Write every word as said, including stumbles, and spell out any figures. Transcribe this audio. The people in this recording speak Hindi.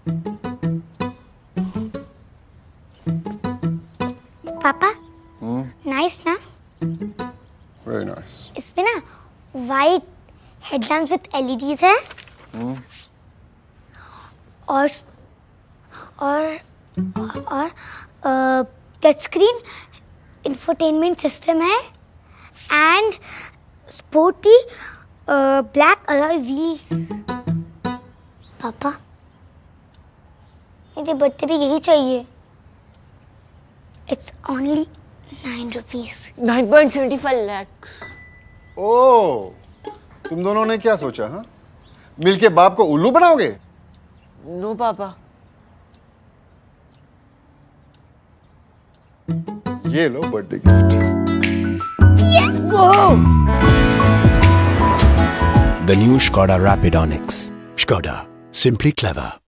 पापा, नाइस ना? Very nice. इसमें ना वाइट हेडलैम्प्स विद एलईडीज है और और और टच स्क्रीन इंफोटेनमेंट सिस्टम है and sporty black alloy wheels. पापा, मुझे बर्थडे पे यही चाहिए। It's only nine rupees. Nine point seventy five lakh. Oh, तुम दोनों ने क्या सोचा? हाँ, मिलके बाप को उल्लू बनाओगे? नो पापा। ये लो birthday gift. The new SKODA Rapid Onyx. SKODA, simply clever.